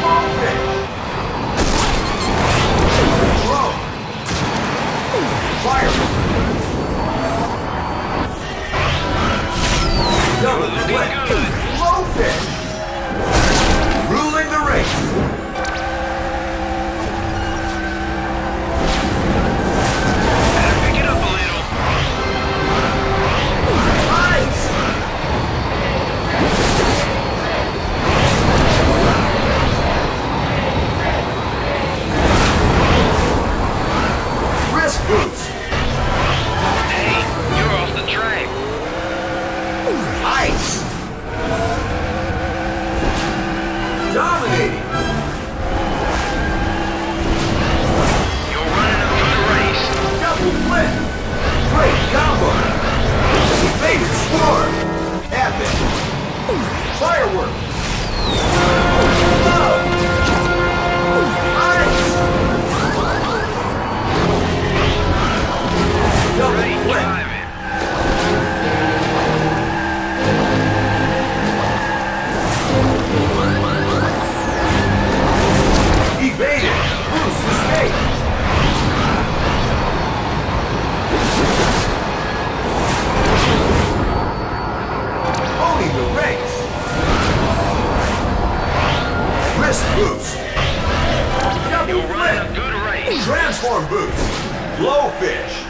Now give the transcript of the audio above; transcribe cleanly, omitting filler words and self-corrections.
Blowfish. Drone. Fire. Double flip. Blowfish. Ruling the race. Boost. Hey, you're off the track. Ice. Dominating. You're running a good race. Double flip. Great combo. Evaded swarm. Epic. Firework. Love. Ice. Double Great flip. driving. Evaded. Boost escape. Owning the race. Wrist boost. Double You're running a flip. good race. Transform boost. Blowfish.